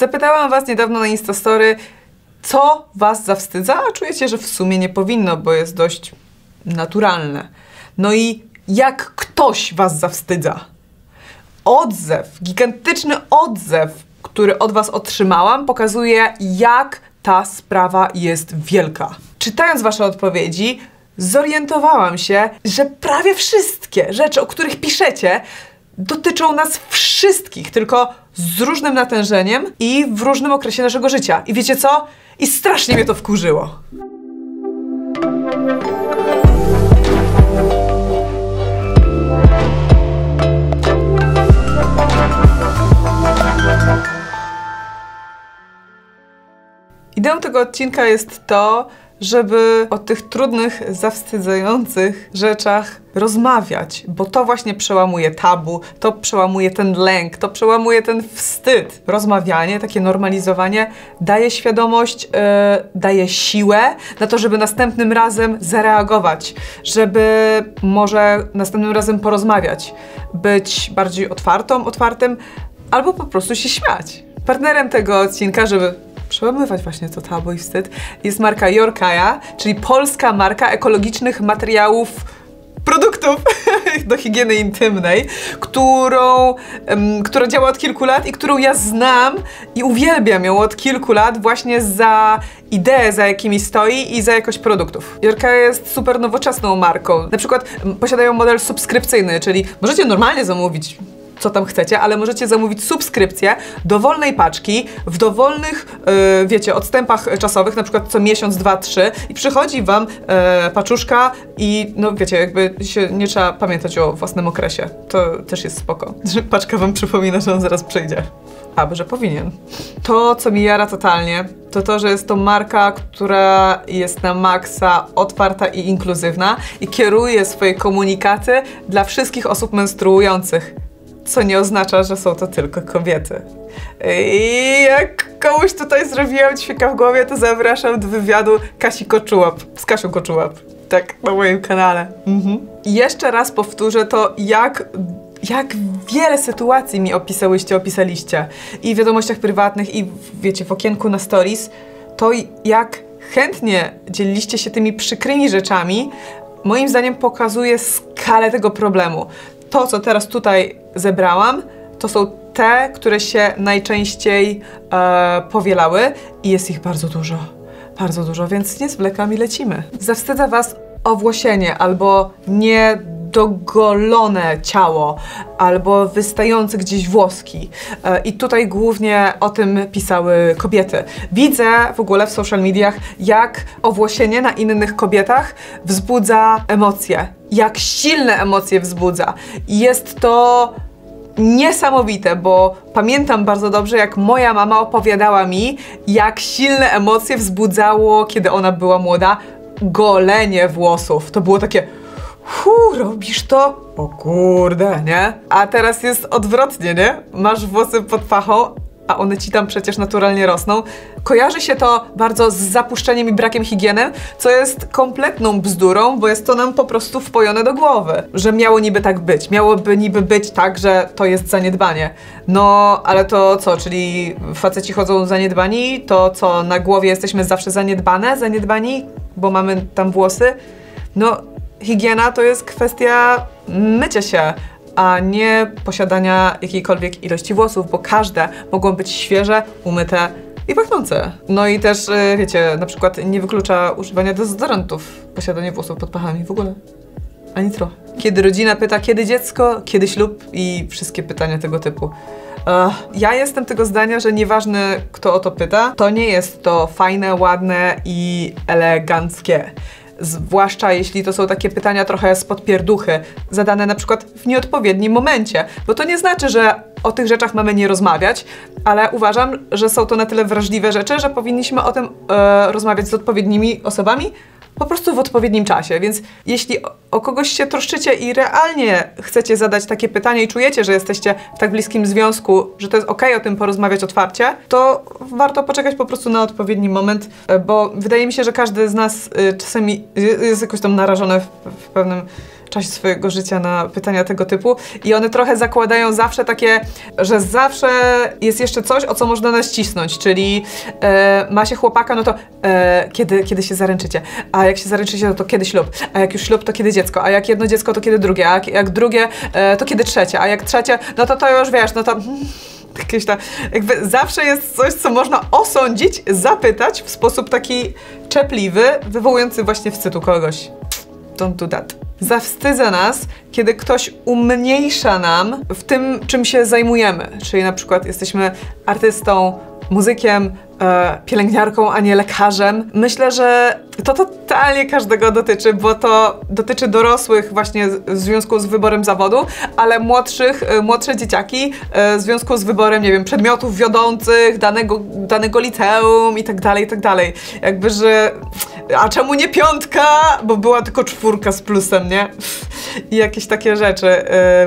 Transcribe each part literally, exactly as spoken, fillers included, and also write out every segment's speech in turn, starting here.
Zapytałam was niedawno na Instastory, co was zawstydza, a czujecie, że w sumie nie powinno, bo jest dość naturalne. No i jak ktoś was zawstydza? Odzew, gigantyczny odzew, który od was otrzymałam, pokazuje, jak ta sprawa jest wielka. Czytając wasze odpowiedzi, zorientowałam się, że prawie wszystkie rzeczy, o których piszecie, dotyczą nas wszystkich, tylko z różnym natężeniem i w różnym okresie naszego życia. I wiecie co? I strasznie mnie to wkurzyło. Ideą tego odcinka jest to, żeby o tych trudnych, zawstydzających rzeczach rozmawiać, bo to właśnie przełamuje tabu, to przełamuje ten lęk, to przełamuje ten wstyd. Rozmawianie, takie normalizowanie daje świadomość, yy, daje siłę na to, żeby następnym razem zareagować, żeby może następnym razem porozmawiać, być bardziej otwartą, otwartym, albo po prostu się śmiać. Partnerem tego odcinka, żeby przełamywać właśnie to tabu i wstyd, jest marka Yorkaya, czyli polska marka ekologicznych materiałów, produktów do higieny intymnej, którą, um, która działa od kilku lat i którą ja znam i uwielbiam ją od kilku lat właśnie za ideę, za jakimi stoi i za jakość produktów. Yorkaya jest super nowoczesną marką. Na przykład um, posiadają model subskrypcyjny, czyli możecie normalnie zamówić co tam chcecie, ale możecie zamówić subskrypcję dowolnej paczki w dowolnych, yy, wiecie, odstępach czasowych, na przykład co miesiąc, dwa, trzy i przychodzi wam yy, paczuszka i no wiecie, jakby się nie trzeba pamiętać o własnym okresie. To też jest spoko, że paczka wam przypomina, że on zaraz przyjdzie. A, że powinien. To, co mi jara totalnie, to to, że jest to marka, która jest na maksa otwarta i inkluzywna i kieruje swoje komunikaty dla wszystkich osób menstruujących. Co nie oznacza, że są to tylko kobiety. I jak komuś tutaj zrobiłam ćwika w głowie, to zapraszam do wywiadu Kasi Koczułap, z Kasią Koczułap, tak, na moim kanale. Mhm. I jeszcze raz powtórzę to, jak, jak wiele sytuacji mi opisałyście, opisaliście. I w wiadomościach prywatnych, i wiecie, w okienku na stories, to jak chętnie dzieliliście się tymi przykrymi rzeczami, moim zdaniem pokazuje skalę tego problemu. To, co teraz tutaj zebrałam, to są te, które się najczęściej e, powielały i jest ich bardzo dużo, bardzo dużo, więc nie zwlekam i lecimy. Zawstydza was owłosienie albo niedogolone ciało, albo wystające gdzieś włoski. E, I tutaj głównie o tym pisały kobiety. Widzę w ogóle w social mediach, jak owłosienie na innych kobietach wzbudza emocje. Jak silne emocje wzbudza. I jest to niesamowite, bo pamiętam bardzo dobrze, jak moja mama opowiadała mi, jak silne emocje wzbudzało, kiedy ona była młoda, golenie włosów. To było takie, hu, robisz to? O kurde, nie? A teraz jest odwrotnie, nie? Masz włosy pod pachą, a one ci tam przecież naturalnie rosną. Kojarzy się to bardzo z zapuszczeniem i brakiem higieny, co jest kompletną bzdurą, bo jest to nam po prostu wpojone do głowy, że miało niby tak być. Miałoby niby być tak, że to jest zaniedbanie. No, ale to co, czyli faceci chodzą zaniedbani? To co, na głowie jesteśmy zawsze zaniedbane, zaniedbani, bo mamy tam włosy? No, higiena to jest kwestia mycia się, a nie posiadania jakiejkolwiek ilości włosów, bo każde mogą być świeże, umyte i pachnące. No i też, wiecie, na przykład nie wyklucza używania dezodorantów, posiadanie włosów pod pachami w ogóle. Ani trochę. Kiedy rodzina pyta, kiedy dziecko, kiedy ślub i wszystkie pytania tego typu. Uh, ja jestem tego zdania, że nieważne kto o to pyta, to nie jest to fajne, ładne i eleganckie. Zwłaszcza jeśli to są takie pytania trochę spod pierduchy, zadane na przykład w nieodpowiednim momencie. Bo to nie znaczy, że o tych rzeczach mamy nie rozmawiać, ale uważam, że są to na tyle wrażliwe rzeczy, że powinniśmy o tym e, rozmawiać z odpowiednimi osobami, po prostu w odpowiednim czasie. Więc jeśli o, o kogoś się troszczycie i realnie chcecie zadać takie pytanie i czujecie, że jesteście w tak bliskim związku, że to jest okej o tym porozmawiać otwarcie, to warto poczekać po prostu na odpowiedni moment, bo wydaje mi się, że każdy z nas y, czasami jest jakoś tam narażony w, w pewnym czasie swojego życia na pytania tego typu i one trochę zakładają zawsze takie, że zawsze jest jeszcze coś, o co można nacisnąć, czyli e, ma się chłopaka, no to e, kiedy, kiedy się zaręczycie, a jak się zaręczycie, no to kiedy ślub, a jak już ślub, to kiedy dziecko, a jak jedno dziecko, to kiedy drugie, a jak, jak drugie, e, to kiedy trzecie, a jak trzecie, no to to już wiesz, no to... Jakieś tam, jakby zawsze jest coś, co można osądzić, zapytać w sposób taki czepliwy, wywołujący właśnie wstyd u kogoś. Don't do that. Zawstydza nas, kiedy ktoś umniejsza nam w tym, czym się zajmujemy. Czyli na przykład jesteśmy artystą, muzykiem, e, pielęgniarką, a nie lekarzem. Myślę, że to totalnie każdego dotyczy, bo to dotyczy dorosłych właśnie w związku z wyborem zawodu, ale młodszych, e, młodsze dzieciaki e, w związku z wyborem, nie wiem, przedmiotów wiodących, danego, danego liceum i tak dalej, i tak dalej. Jakby, że... A czemu nie piątka? Bo była tylko czwórka z plusem, nie? I jakieś takie rzeczy.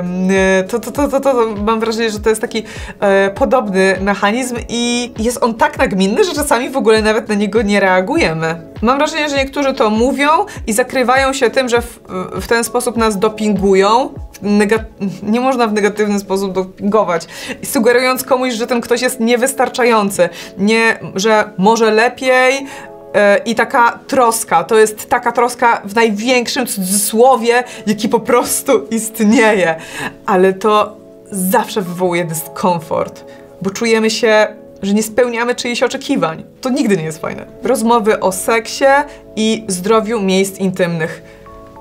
To, to, to, to, to mam wrażenie, że to jest taki e, podobny mechanizm i jest on tak nagminny, że czasami w ogóle nawet na niego nie reagujemy. Mam wrażenie, że niektórzy to mówią i zakrywają się tym, że w, w ten sposób nas dopingują. Nega- nie można w negatywny sposób dopingować. I sugerując komuś, że ten ktoś jest niewystarczający, nie, że może lepiej. I taka troska, to jest taka troska w największym cudzysłowie, jaki po prostu istnieje. Ale to zawsze wywołuje dyskomfort, bo czujemy się, że nie spełniamy czyichś oczekiwań. To nigdy nie jest fajne. Rozmowy o seksie i zdrowiu miejsc intymnych.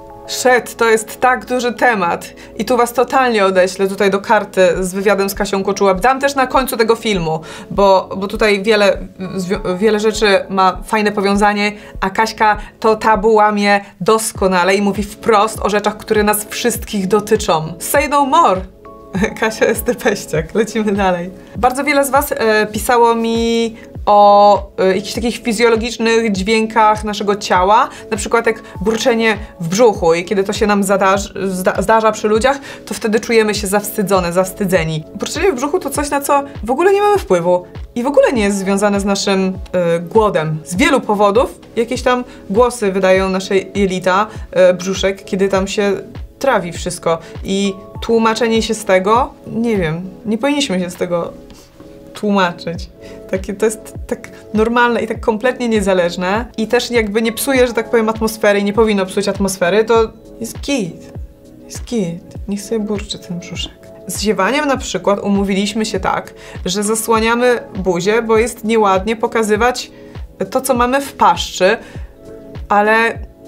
Shit, to jest tak duży temat i tu was totalnie odeślę tutaj do karty z wywiadem z Kasią Koczułap. Dam też na końcu tego filmu, bo, bo tutaj wiele, wiele rzeczy ma fajne powiązanie, a Kaśka to tabu łamie doskonale i mówi wprost o rzeczach, które nas wszystkich dotyczą. Say no more! Kasia jest tepeściak. Lecimy dalej. Bardzo wiele z was e, pisało mi o y, jakichś takich fizjologicznych dźwiękach naszego ciała, na przykład jak burczenie w brzuchu i kiedy to się nam zadarzy, zda, zdarza przy ludziach, to wtedy czujemy się zawstydzone, zawstydzeni. Burczenie w brzuchu to coś, na co w ogóle nie mamy wpływu i w ogóle nie jest związane z naszym y, głodem. Z wielu powodów jakieś tam głosy wydają nasze jelita, y, brzuszek, kiedy tam się trawi wszystko i tłumaczenie się z tego, nie wiem, nie powinniśmy się z tego tłumaczyć. Takie, to jest tak normalne i tak kompletnie niezależne i też jakby nie psuje, że tak powiem, atmosfery i nie powinno psuć atmosfery, to jest git. Jest git. Niech sobie burczy ten brzuszek. Z ziewaniem na przykład umówiliśmy się tak, że zasłaniamy buzię, bo jest nieładnie pokazywać to, co mamy w paszczy, ale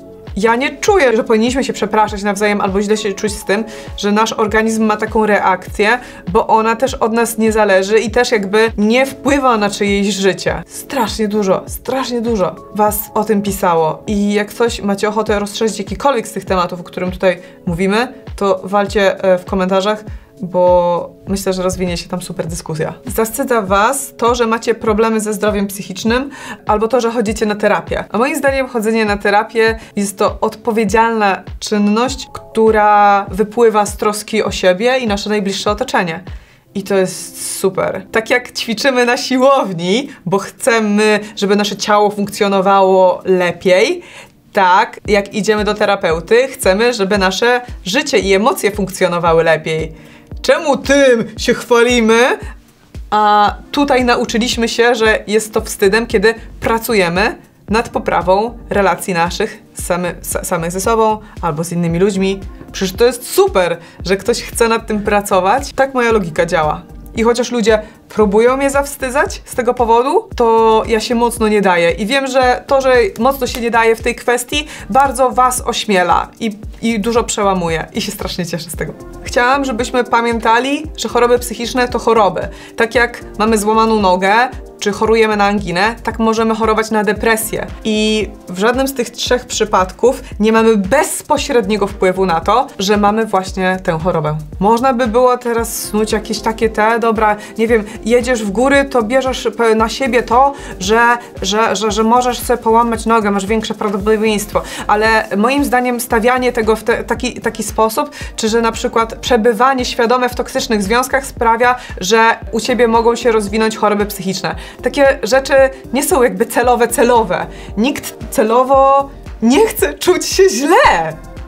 ja nie czuję, że powinniśmy się przepraszać nawzajem albo źle się czuć z tym, że nasz organizm ma taką reakcję, bo ona też od nas nie zależy i też jakby nie wpływa na czyjeś życie. Strasznie dużo, strasznie dużo was o tym pisało i jak coś macie ochotę rozszerzyć jakikolwiek z tych tematów, o którym tutaj mówimy, to walcie w komentarzach, bo myślę, że rozwinie się tam super dyskusja. Zawstydza was to, że macie problemy ze zdrowiem psychicznym albo to, że chodzicie na terapię. A moim zdaniem chodzenie na terapię jest to odpowiedzialna czynność, która wypływa z troski o siebie i nasze najbliższe otoczenie. I to jest super. Tak jak ćwiczymy na siłowni, bo chcemy, żeby nasze ciało funkcjonowało lepiej, tak, jak idziemy do terapeuty, chcemy, żeby nasze życie i emocje funkcjonowały lepiej. Czemu tym się chwalimy, a tutaj nauczyliśmy się, że jest to wstydem, kiedy pracujemy nad poprawą relacji naszych samy, samych ze sobą albo z innymi ludźmi. Przecież to jest super, że ktoś chce nad tym pracować. Tak moja logika działa. I chociaż ludzie próbują mnie zawstydzać z tego powodu, to ja się mocno nie daję. I wiem, że to, że mocno się nie daję w tej kwestii, bardzo was ośmiela i, i dużo przełamuje. I się strasznie cieszę z tego. Chciałam, żebyśmy pamiętali, że choroby psychiczne to choroby. Tak jak mamy złamaną nogę, czy chorujemy na anginę, tak możemy chorować na depresję. I w żadnym z tych trzech przypadków nie mamy bezpośredniego wpływu na to, że mamy właśnie tę chorobę. Można by było teraz snuć jakieś takie te, dobra, nie wiem, jedziesz w góry, to bierzesz na siebie to, że, że, że, że możesz sobie połamać nogę, masz większe prawdopodobieństwo. Ale moim zdaniem stawianie tego w te, taki, taki sposób, czy że na przykład przebywanie świadome w toksycznych związkach sprawia, że u ciebie mogą się rozwinąć choroby psychiczne. Takie rzeczy nie są jakby celowe, celowe. Nikt celowo nie chce czuć się źle.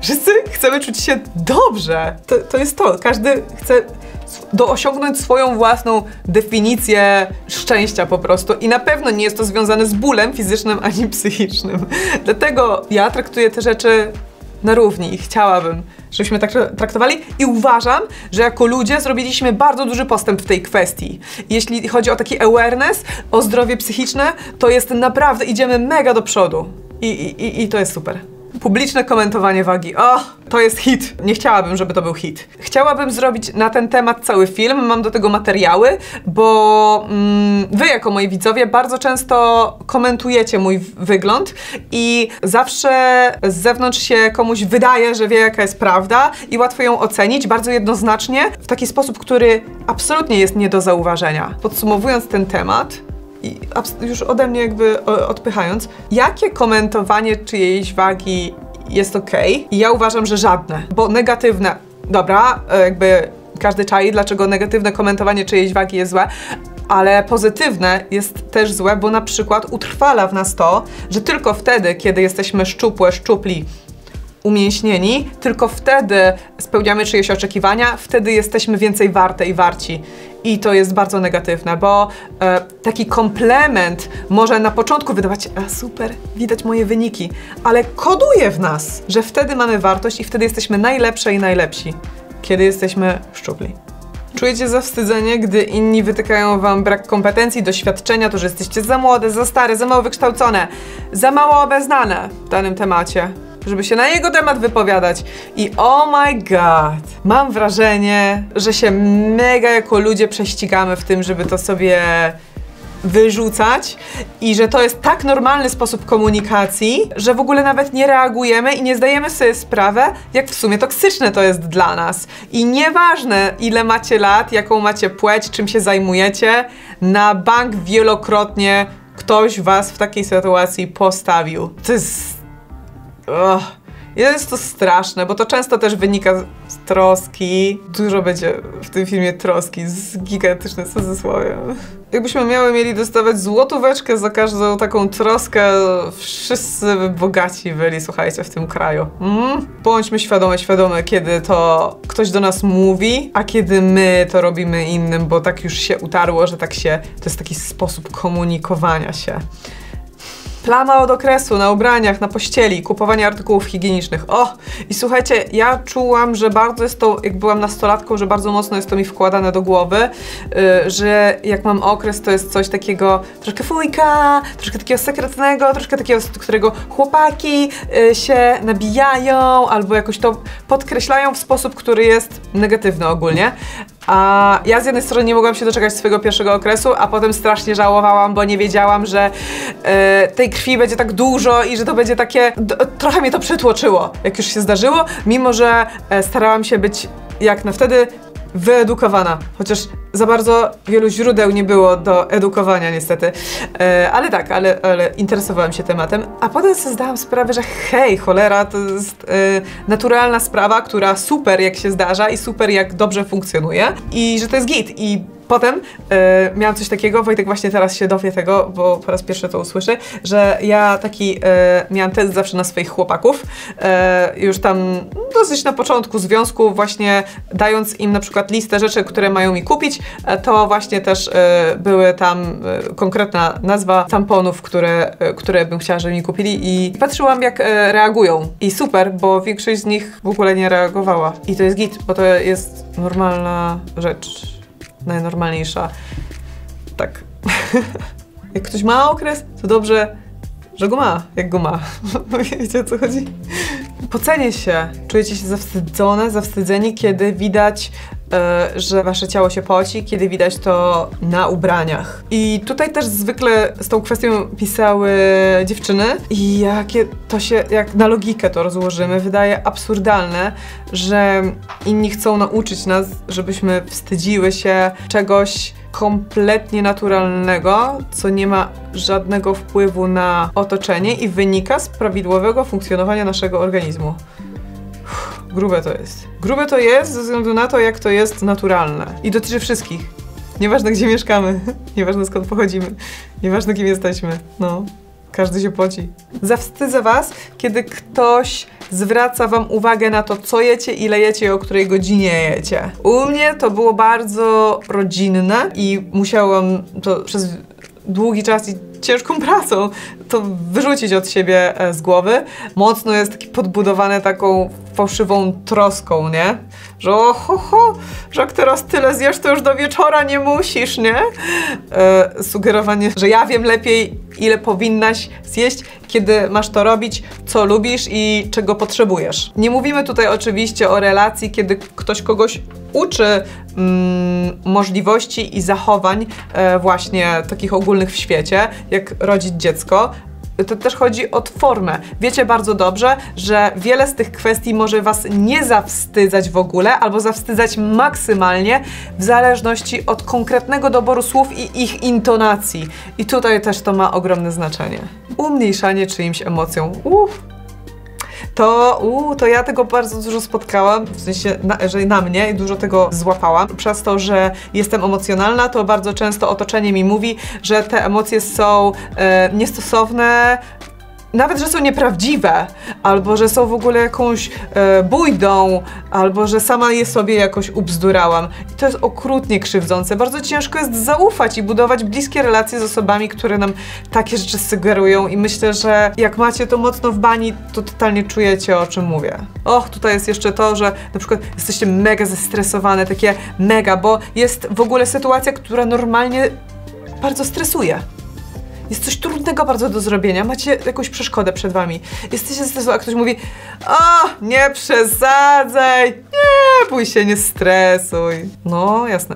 Wszyscy chcemy czuć się dobrze. To, to jest to. Każdy chce do osiągnąć swoją własną definicję szczęścia po prostu. I na pewno nie jest to związane z bólem fizycznym ani psychicznym. Dlatego ja traktuję te rzeczy na równi i chciałabym, żebyśmy tak traktowali i uważam, że jako ludzie zrobiliśmy bardzo duży postęp w tej kwestii. Jeśli chodzi o taki awareness, o zdrowie psychiczne, to jest naprawdę, idziemy mega do przodu i, i, i to jest super. Publiczne komentowanie wagi. O, to jest hit. Nie chciałabym, żeby to był hit. Chciałabym zrobić na ten temat cały film, mam do tego materiały, bo mm, wy jako moi widzowie bardzo często komentujecie mój wygląd i zawsze z zewnątrz się komuś wydaje, że wie jaka jest prawda i łatwo ją ocenić bardzo jednoznacznie w taki sposób, który absolutnie jest nie do zauważenia. Podsumowując ten temat, i już ode mnie jakby odpychając, jakie komentowanie czyjejś wagi jest okej? I ja uważam, że żadne, bo negatywne, dobra, jakby każdy czai, dlaczego negatywne komentowanie czyjejś wagi jest złe, ale pozytywne jest też złe, bo na przykład utrwala w nas to, że tylko wtedy, kiedy jesteśmy szczupłe, szczupli, umięśnieni, tylko wtedy spełniamy czyjeś oczekiwania, wtedy jesteśmy więcej warte i warci. I to jest bardzo negatywne, bo e, taki komplement może na początku wydawać, a super, widać moje wyniki, ale koduje w nas, że wtedy mamy wartość i wtedy jesteśmy najlepsze i najlepsi, kiedy jesteśmy szczupli. Czujecie zawstydzenie, gdy inni wytykają wam brak kompetencji, doświadczenia, to, że jesteście za młode, za stare, za mało wykształcone, za mało obeznane w danym temacie, żeby się na jego temat wypowiadać. I oh my god, mam wrażenie, że się mega jako ludzie prześcigamy w tym, żeby to sobie wyrzucać i że to jest tak normalny sposób komunikacji, że w ogóle nawet nie reagujemy i nie zdajemy sobie sprawy, jak w sumie toksyczne to jest dla nas. I nieważne, ile macie lat, jaką macie płeć, czym się zajmujecie, na bank wielokrotnie ktoś was w takiej sytuacji postawił. To jest... Ugh. Jest to straszne, bo to często też wynika z troski. Dużo będzie w tym filmie troski, z gigantycznym cudzysłowiem. Jakbyśmy miały mieli dostawać złotóweczkę za każdą taką troskę, wszyscy by bogaci byli, słuchajcie, w tym kraju. Mm? Bądźmy świadome, świadome, kiedy to ktoś do nas mówi, a kiedy my to robimy innym, bo tak już się utarło, że tak się, to jest taki sposób komunikowania się. Plama od okresu na ubraniach, na pościeli, kupowanie artykułów higienicznych. O! I słuchajcie, ja czułam, że bardzo jest to, jak byłam nastolatką, że bardzo mocno jest to mi wkładane do głowy, yy, że jak mam okres, to jest coś takiego troszkę fujka, troszkę takiego sekretnego, troszkę takiego, z którego chłopaki yy, się nabijają albo jakoś to podkreślają w sposób, który jest negatywny ogólnie. A ja z jednej strony nie mogłam się doczekać swojego pierwszego okresu, a potem strasznie żałowałam, bo nie wiedziałam, że e, tej krwi będzie tak dużo i że to będzie takie... D trochę mnie to przytłoczyło, jak już się zdarzyło, mimo że e, starałam się być jak na wtedy wyedukowana, chociaż za bardzo wielu źródeł nie było do edukowania niestety, e, ale tak, ale, ale interesowałam się tematem, a potem sobie zdałam sprawę, że hej, cholera, to jest e, naturalna sprawa, która super jak się zdarza i super jak dobrze funkcjonuje i że to jest git. I potem e, miałam coś takiego, Wojtek właśnie teraz się dowie tego, bo po raz pierwszy to usłyszy, że ja taki e, miałam test zawsze na swoich chłopaków, e, już tam dosyć na początku związku, właśnie dając im na przykład listę rzeczy, które mają mi kupić, e, to właśnie też e, były tam e, konkretna nazwa tamponów, które, e, które bym chciała, żeby mi kupili i patrzyłam jak e, reagują. I super, bo większość z nich w ogóle nie reagowała. I to jest git, bo to jest normalna rzecz. Najnormalniejsza. Tak. Jak ktoś ma okres, to dobrze, że go ma, jak go ma. Wiecie, o co chodzi? Pocenie się. Czujecie się zawstydzone, zawstydzeni, kiedy widać, e, że wasze ciało się poci, kiedy widać to na ubraniach. I tutaj też zwykle z tą kwestią pisały dziewczyny i jakie to się, jak na logikę to rozłożymy, wydaje absurdalne, że inni chcą nauczyć nas, żebyśmy wstydziły się czegoś kompletnie naturalnego, co nie ma żadnego wpływu na otoczenie i wynika z prawidłowego funkcjonowania naszego organizmu. Uff, grube to jest. Grube to jest ze względu na to, jak to jest naturalne. I dotyczy wszystkich. Nieważne, gdzie mieszkamy, nieważne, skąd pochodzimy, nieważne, kim jesteśmy. No, każdy się poci. Zawstydzę was, kiedy ktoś zwraca wam uwagę na to, co jecie, ile jecie i o której godzinie jecie. U mnie to było bardzo rodzinne i musiałam to przez długi czas i ciężką pracą to wyrzucić od siebie z głowy. Mocno jest taki podbudowane taką fałszywą troską, nie? Że oho, ho, że jak teraz tyle zjesz, to już do wieczora nie musisz, nie? E, sugerowanie, że ja wiem lepiej, ile powinnaś zjeść, kiedy masz to robić, co lubisz i czego potrzebujesz. Nie mówimy tutaj oczywiście o relacji, kiedy ktoś kogoś uczy mm, możliwości i zachowań e, właśnie takich ogólnych w świecie, jak rodzić dziecko. To też chodzi o formę. Wiecie bardzo dobrze, że wiele z tych kwestii może was nie zawstydzać w ogóle, albo zawstydzać maksymalnie, w zależności od konkretnego doboru słów i ich intonacji. I tutaj też to ma ogromne znaczenie. Umniejszanie czyimś emocjom. Uff. To, uu, to ja tego bardzo dużo spotkałam, w sensie, na, że na mnie i dużo tego złapałam. Przez to, że jestem emocjonalna, to bardzo często otoczenie mi mówi, że te emocje są e, niestosowne, nawet, że są nieprawdziwe, albo że są w ogóle jakąś e, bójdą, albo że sama je sobie jakoś ubzdurałam. I to jest okrutnie krzywdzące. Bardzo ciężko jest zaufać i budować bliskie relacje z osobami, które nam takie rzeczy sugerują i myślę, że jak macie to mocno w bani, to totalnie czujecie, o czym mówię. Och, tutaj jest jeszcze to, że na przykład jesteście mega zestresowane, takie mega, bo jest w ogóle sytuacja, która normalnie bardzo stresuje. Jest coś trudnego bardzo do zrobienia, macie jakąś przeszkodę przed wami. Jesteście stresowani, a ktoś mówi: o, nie przesadzaj, nie bój się, nie stresuj. No, jasne.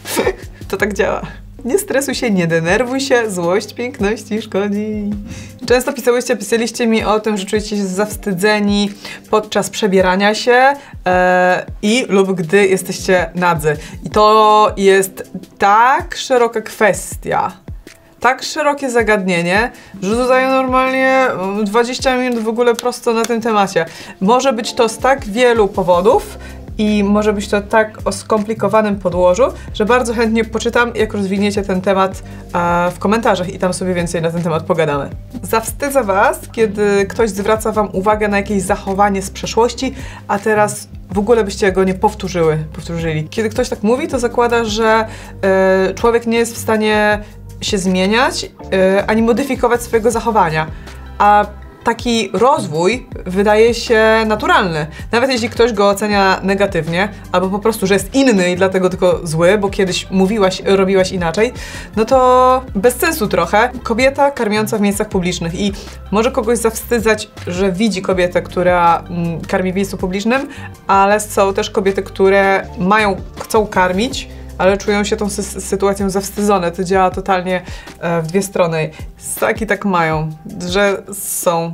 To tak działa. Nie stresuj się, nie denerwuj się, złość piękności szkodzi. Często pisałyście, pisaliście mi o tym, że czujecie się zawstydzeni podczas przebierania się e, i lub gdy jesteście nadzy. I to jest tak szeroka kwestia. Tak szerokie zagadnienie, że dodaję normalnie dwadzieścia minut w ogóle prosto na tym temacie. Może być to z tak wielu powodów i może być to tak o skomplikowanym podłożu, że bardzo chętnie poczytam, jak rozwiniecie ten temat e, w komentarzach i tam sobie więcej na ten temat pogadamy. Zawstydzę was, kiedy ktoś zwraca wam uwagę na jakieś zachowanie z przeszłości, a teraz w ogóle byście go nie powtórzyły, powtórzyli. Kiedy ktoś tak mówi, to zakłada, że e, człowiek nie jest w stanie się zmieniać, yy, ani modyfikować swojego zachowania. A taki rozwój wydaje się naturalny. Nawet jeśli ktoś go ocenia negatywnie, albo po prostu, że jest inny i dlatego tylko zły, bo kiedyś mówiłaś, robiłaś inaczej, no to bez sensu trochę. Kobieta karmiąca w miejscach publicznych i może kogoś zawstydzać, że widzi kobietę, która mm, karmi w miejscu publicznym, ale są też kobiety, które mają, chcą karmić, ale czują się tą sy sytuacją zawstydzone. To działa totalnie e, w dwie strony. Tak i tak mają, że są,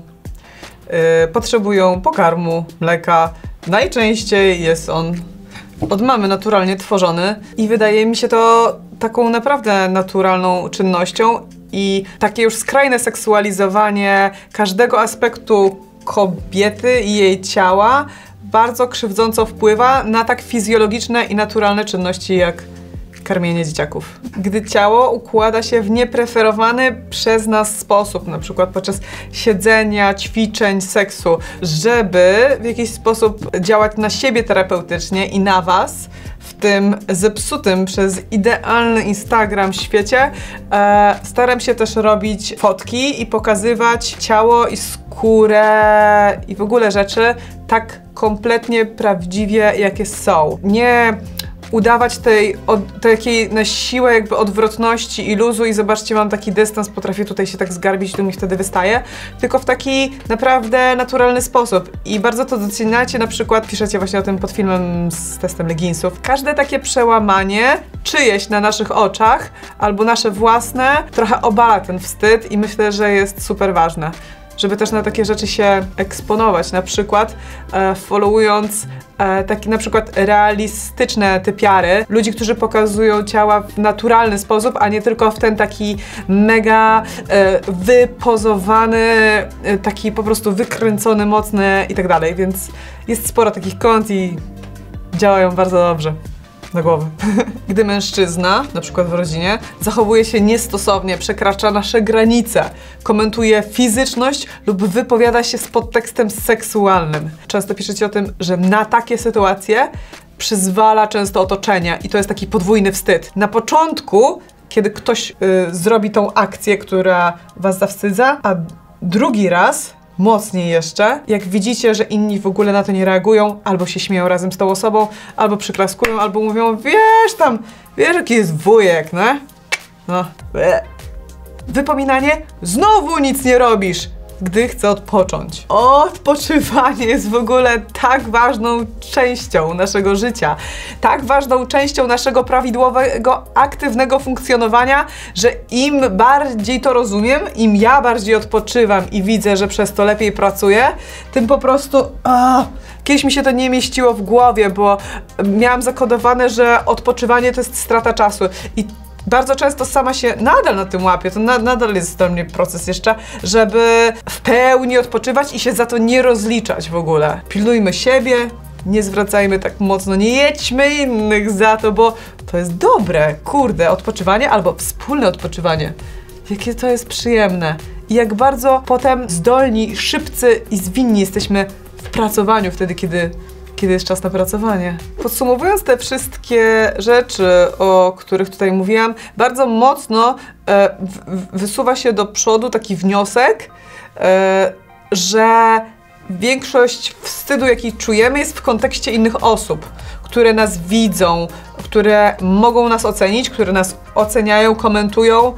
e, potrzebują pokarmu, mleka. Najczęściej jest on od mamy naturalnie tworzony i wydaje mi się to taką naprawdę naturalną czynnością i takie już skrajne seksualizowanie każdego aspektu kobiety i jej ciała bardzo krzywdząco wpływa na tak fizjologiczne i naturalne czynności jak karmienie dzieciaków. Gdy ciało układa się w niepreferowany przez nas sposób, na przykład podczas siedzenia, ćwiczeń, seksu, żeby w jakiś sposób działać na siebie terapeutycznie i na was, w tym zepsutym przez idealny Instagram świecie, e, staram się też robić fotki i pokazywać ciało i skórę i w ogóle rzeczy tak kompletnie prawdziwie, jakie są. Nie udawać tej od, takiej na siłę jakby odwrotności i luzu i zobaczcie, mam taki dystans, potrafię tutaj się tak zgarbić, to mi wtedy wystaje, tylko w taki naprawdę naturalny sposób. I bardzo to doceniacie, na przykład piszecie właśnie o tym pod filmem z testem leginsów. Każde takie przełamanie czyjeś na naszych oczach, albo nasze własne, trochę obala ten wstyd i myślę, że jest super ważne, żeby też na takie rzeczy się eksponować, na przykład e, followując e, takie na przykład realistyczne typiary, ludzi, którzy pokazują ciała w naturalny sposób, a nie tylko w ten taki mega e, wypozowany, e, taki po prostu wykręcony, mocny i tak dalej, więc jest sporo takich kont i działają bardzo dobrze. na głowę. Gdy mężczyzna, na przykład w rodzinie, zachowuje się niestosownie, przekracza nasze granice, komentuje fizyczność lub wypowiada się z podtekstem seksualnym. Często piszecie o tym, że na takie sytuacje przyzwala często otoczenie i to jest taki podwójny wstyd. Na początku, kiedy ktoś y, zrobi tą akcję, która was zawstydza, a drugi raz, mocniej jeszcze, jak widzicie, że inni w ogóle na to nie reagują, albo się śmieją razem z tą osobą, albo przyklaskują, albo mówią, wiesz tam, wiesz jaki jest wujek, ne? No, bleh. Wypominanie, znowu nic nie robisz, gdy chcę odpocząć. Odpoczywanie jest w ogóle tak ważną częścią naszego życia, tak ważną częścią naszego prawidłowego, aktywnego funkcjonowania, że im bardziej to rozumiem, im ja bardziej odpoczywam i widzę, że przez to lepiej pracuję, tym po prostu... A, kiedyś mi się to nie mieściło w głowie, bo miałam zakodowane, że odpoczywanie to jest strata czasu. I bardzo często sama się nadal na tym łapię, to na, nadal jest dla mnie proces jeszcze, żeby w pełni odpoczywać i się za to nie rozliczać w ogóle. Pilnujmy siebie, nie zwracajmy tak mocno, nie jedźmy innych za to, bo to jest dobre, kurde, odpoczywanie albo wspólne odpoczywanie. Jakie to jest przyjemne i jak bardzo potem zdolni, szybcy i zwinni jesteśmy w pracowaniu wtedy, kiedy kiedy jest czas na pracowanie. Podsumowując te wszystkie rzeczy, o których tutaj mówiłam, bardzo mocno e, w, wysuwa się do przodu taki wniosek, e, że większość wstydu, jaki czujemy, jest w kontekście innych osób, które nas widzą, które mogą nas ocenić, które nas oceniają, komentują,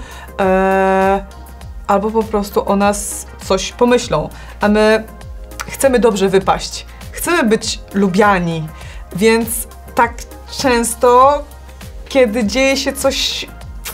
e, albo po prostu o nas coś pomyślą, a my chcemy dobrze wypaść. Chcemy być lubiani, więc tak często, kiedy dzieje się coś,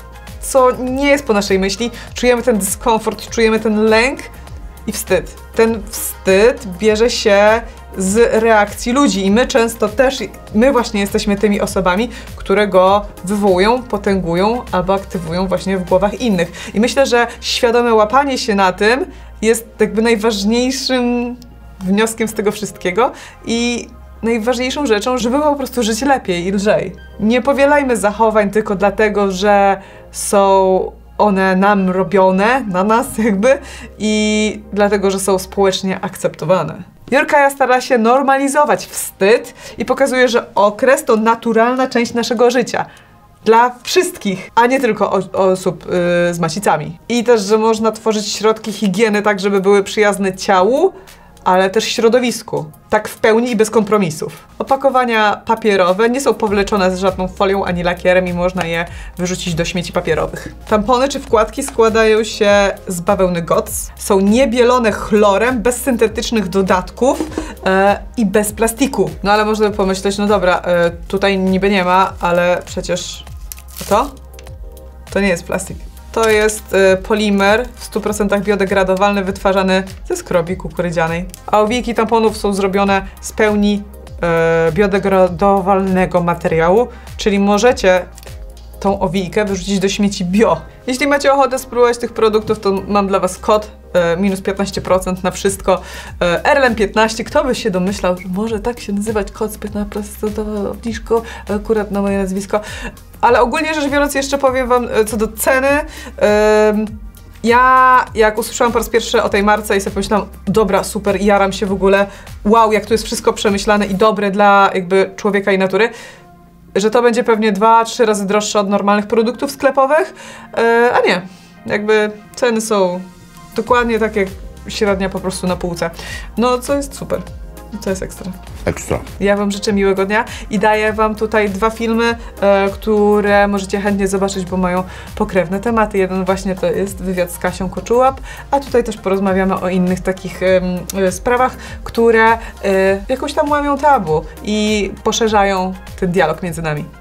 co nie jest po naszej myśli, czujemy ten dyskomfort, czujemy ten lęk i wstyd. Ten wstyd bierze się z reakcji ludzi i my często też, my właśnie jesteśmy tymi osobami, które go wywołują, potęgują albo aktywują właśnie w głowach innych. I myślę, że świadome łapanie się na tym jest jakby najważniejszym wnioskiem z tego wszystkiego i najważniejszą rzeczą, żeby po prostu żyć lepiej i lżej. Nie powielajmy zachowań tylko dlatego, że są one nam robione, na nas jakby, i dlatego, że są społecznie akceptowane. Jorkaja stara się normalizować wstyd i pokazuje, że okres to naturalna część naszego życia. Dla wszystkich, a nie tylko o, osób yy, z macicami. I też, że można tworzyć środki higieny tak, żeby były przyjazne ciału, ale też środowisku. Tak w pełni i bez kompromisów. Opakowania papierowe nie są powleczone z żadną folią ani lakierem i można je wyrzucić do śmieci papierowych. Tampony czy wkładki składają się z bawełny G O T S. Są niebielone chlorem, bez syntetycznych dodatków e, i bez plastiku. No ale można by pomyśleć, no dobra, e, tutaj niby nie ma, ale przecież to? To nie jest plastik. To jest y, polimer w stu procentach biodegradowalny, wytwarzany ze skrobi kukurydzianej. A owijki tamponów są zrobione z pełni y, biodegradowalnego materiału, czyli możecie tą owijkę wyrzucić do śmieci bio. Jeśli macie ochotę spróbować tych produktów, to mam dla was kod e, minus piętnaście procent na wszystko. E, R L M piętnaście, kto by się domyślał, że może tak się nazywać kod z piętnaście procent obniżką, akurat na moje nazwisko. Ale ogólnie rzecz biorąc, jeszcze powiem wam e, co do ceny. E, ja jak usłyszałam po raz pierwszy o tej marce i sobie pomyślałam, dobra, super, jaram się w ogóle, wow, jak tu jest wszystko przemyślane i dobre dla jakby człowieka i natury, że to będzie pewnie dwa, trzy razy droższe od normalnych produktów sklepowych, yy, a nie, jakby ceny są dokładnie tak jak średnia po prostu na półce. No, co jest super, co jest ekstra. Ekstra. Ja wam życzę miłego dnia i daję wam tutaj dwa filmy, e, które możecie chętnie zobaczyć, bo mają pokrewne tematy. Jeden właśnie to jest wywiad z Kasią Koczułap, a tutaj też porozmawiamy o innych takich e, sprawach, które e, jakoś tam łamią tabu i poszerzają ten dialog między nami.